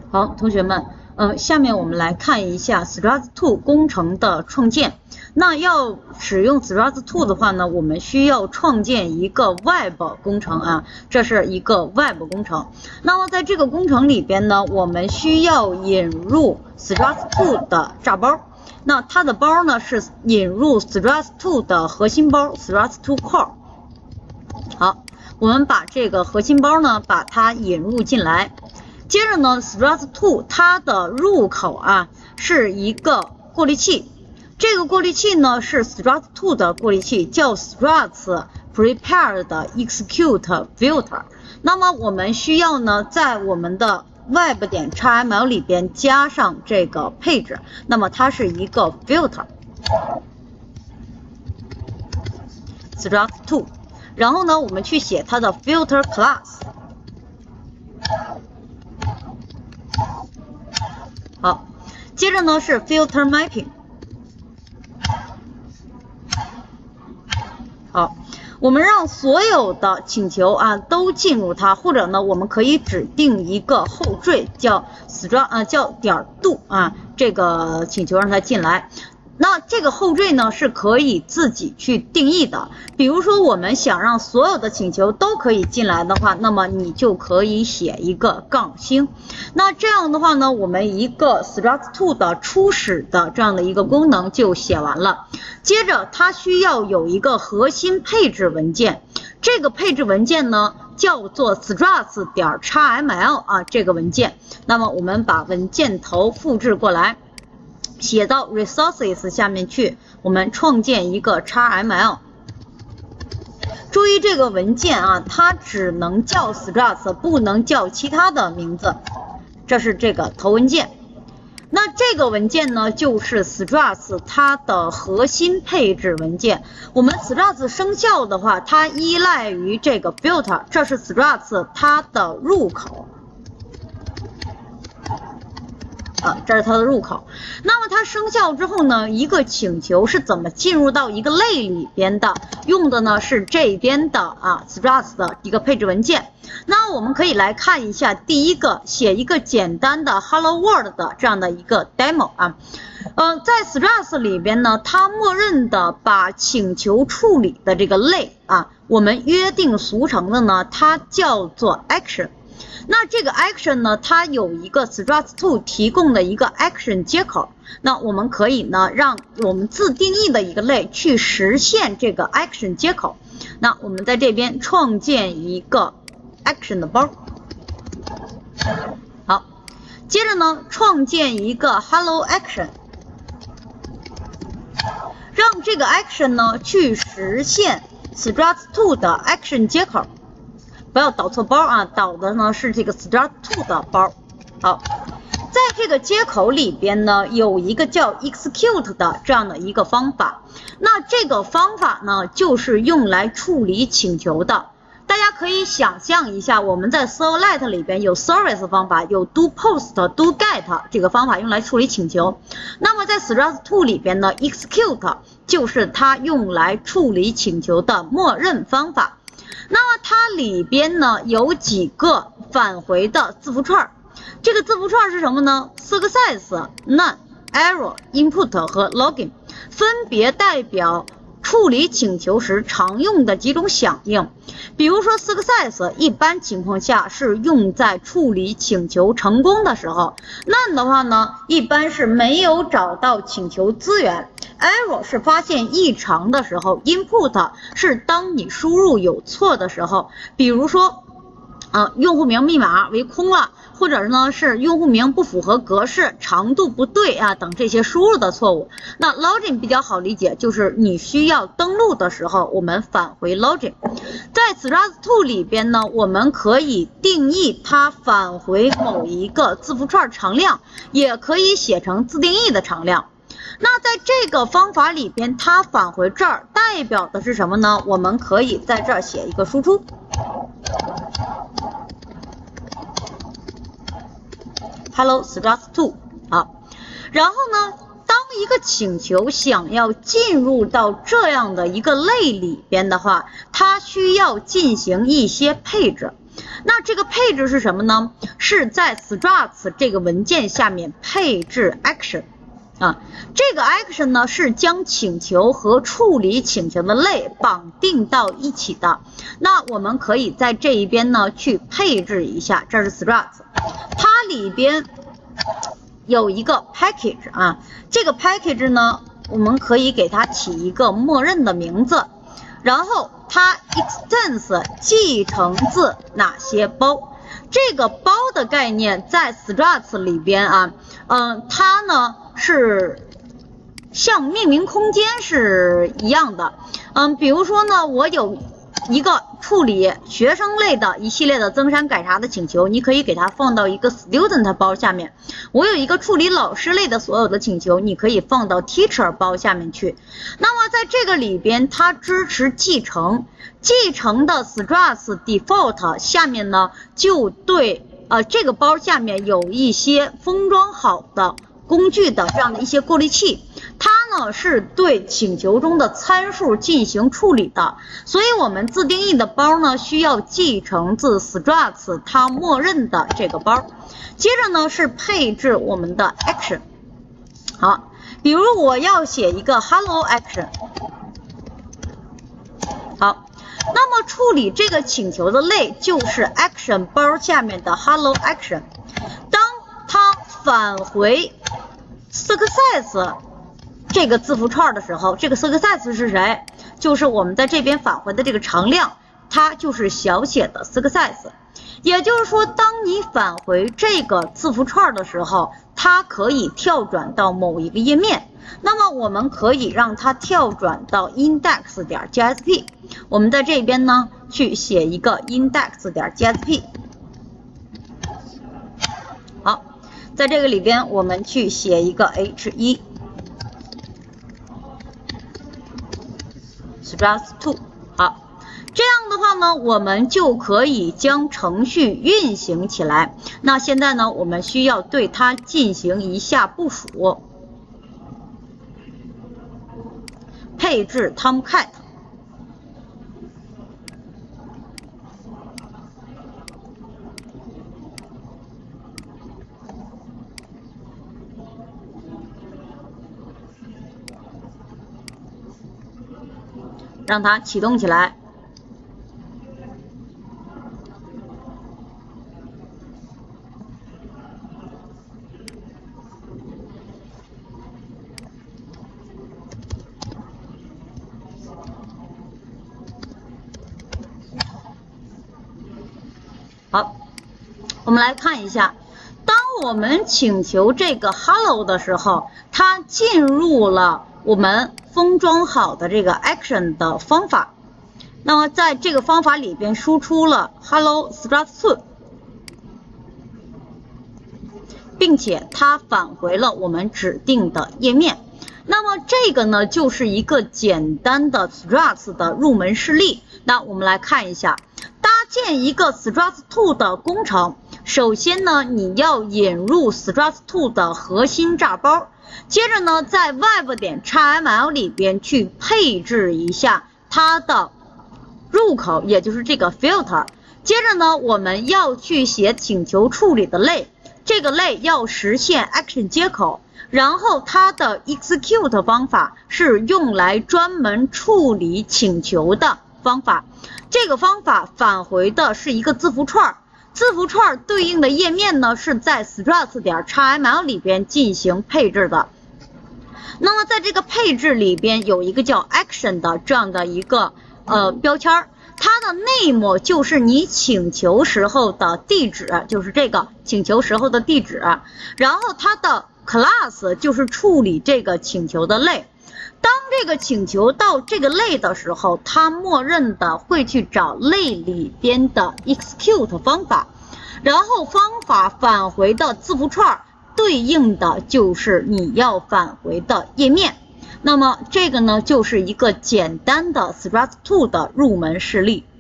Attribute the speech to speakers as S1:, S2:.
S1: 好，同学们，下面我们来看一下 Struts2 工程的创建。那要使用 Struts2 的话呢，我们需要创建一个 Web 工程啊，这是一个 Web 工程。那么在这个工程里边呢，我们需要引入 Struts2 的炸包。那它的包呢是引入 Struts2 的核心包 Struts2 Core。好，我们把这个核心包呢，把它引入进来。接着呢 ，Struts2 它的入口啊是一个过滤器，这个过滤器呢是 Struts2 的过滤器，叫 Struts Prepared Execute Filter。那么我们需要呢在我们的 web.xml 里边加上这个配置，那么它是一个 filter Struts2， 然后呢我们去写它的 filter class。好，接着呢是 filter mapping。好，我们让所有的请求啊都进入它，或者呢我们可以指定一个后缀叫叫点度啊，这个请求让它进来。那这个后缀呢是可以自己去定义的，比如说我们想让所有的请求都可以进来的话，那么你就可以写一个杠星。那这样的话呢，我们一个 Struts2 的初始的这样的一个功能就写完了。接着它需要有一个核心配置文件，这个配置文件呢叫做 struts.xml 啊，这个文件。那么我们把文件头复制过来，写到 resources 下面去，我们创建一个 XML。注意这个文件啊，它只能叫 struts， 不能叫其他的名字。这是这个头文件。那这个文件呢，就是 struts 它的核心配置文件。我们 struts 生效的话，它依赖于这个 filter， 这是 struts 它的入口。这是它的入口。那么它生效之后呢，一个请求是怎么进入到一个类里边的？用的呢是这边的Struts 的一个配置文件。那我们可以来看一下第一个，写一个简单的 Hello World 的这样的一个 demo 啊。在 Struts 里边呢，它默认的把请求处理的这个类啊，我们约定俗成的呢，它叫做 action。那这个 action 呢，它有一个 Struts2 提供的一个 action 接口，那我们可以呢，让我们自定义的一个类去实现这个 action 接口。那我们在这边创建一个 action 的包。好，接着呢，创建一个 hello action， 让这个 action 呢去实现 Struts2 的 action 接口。不要导错包啊，导的呢是这个 Struts2 的包。好，在这个接口里边呢，有一个叫 execute 的这样的一个方法。那这个方法呢，就是用来处理请求的。大家可以想象一下，我们在 Servlet 里边有 service 方法，有 do post、do get 这个方法用来处理请求。那么在 Struts2 里边呢 ，execute 就是它用来处理请求的默认方法。那么它里边呢有几个返回的字符串，这个字符串是什么呢？ success、none、error、input 和 login 分别代表处理请求时常用的几种响应。比如说 success 一般情况下是用在处理请求成功的时候， none 的话呢一般是没有找到请求资源， error 是发现异常的时候， input 是当你输入有错的时候，比如说用户名密码为空了，或者呢是用户名不符合格式，长度不对啊等这些输入的错误。那 login 比较好理解，就是你需要登录的时候我们返回 login。 在 Struts2 里边呢，我们可以定义它返回某一个字符串常量，也可以写成自定义的常量。那在这个方法里边，它返回这儿代表的是什么呢？我们可以在这儿写一个输出Hello Struts2。 好，然后呢，当一个请求想要进入到这样的一个类里边的话，它需要进行一些配置。 那这个配置是什么呢？是在 struts 这个文件下面配置 action。这个 action 呢是将请求和处理请求的类绑定到一起的。那我们可以在这一边呢去配置一下，这是 struts， 它里边有一个 package 这个 package 呢，我们可以给它起一个默认的名字，然后它 extends 继承自哪些包。这个包的概念在 struts 里边它呢是像命名空间是一样的。比如说呢，我有一个处理学生类的一系列的增删改查的请求，你可以给它放到一个 student 包下面。我有一个处理老师类的所有的请求，你可以放到 teacher 包下面去。那么在这个里边，它支持继承，继承的 struts default 下面呢，就对这个包下面有一些封装好的工具的这样的一些过滤器，它呢是对请求中的参数进行处理的，所以我们自定义的包呢需要继承自 struts 它默认的这个包。接着呢是配置我们的 action。好，比如我要写一个 hello action。好，那么处理这个请求的类就是 action 包下面的 hello action。当它返回 success 这个字符串的时候，这个 success 是谁？就是我们在这边返回的这个常量，它就是小写的 success。也就是说，当你返回这个字符串的时候，它可以跳转到某一个页面。那么我们可以让它跳转到 index.jsp。我们在这边呢去写一个 index.jsp。好，在这个里边我们去写一个 h1 struts2。好，这样的话呢，我们就可以将程序运行起来。那现在呢，我们需要对它进行一下部署，配置 Tomcat。让它启动起来。好，我们来看一下，当我们请求这个 hello 的时候，它进入了我们封装好的这个 action 的方法。那么在这个方法里边输出了 hello struts2， 并且它返回了我们指定的页面。那么这个呢就是一个简单的 struts 的入门示例。那我们来看一下，搭建一个 struts2 的工程，首先呢你要引入 struts2 的核心炸包，接着呢在 web.xml 里边去配置一下它的入口，也就是这个 filter。接着呢我们要去写请求处理的类，这个类要实现 action 接口，然后它的 execute 方法是用来专门处理请求的方法。这个方法返回的是一个字符串，字符串对应的页面呢是在 struts.xml 里边进行配置的。那么在这个配置里边有一个叫 action 的这样的一个标签，它的 name 就是你请求时候的地址，就是这个请求时候的地址，然后它的 class 就是处理这个请求的类。当这个请求到这个类的时候，它默认的会去找类里边的 execute 方法，然后方法返回的字符串对应的就是你要返回的页面。那么这个呢就是一个简单的 struts2 的入门示例。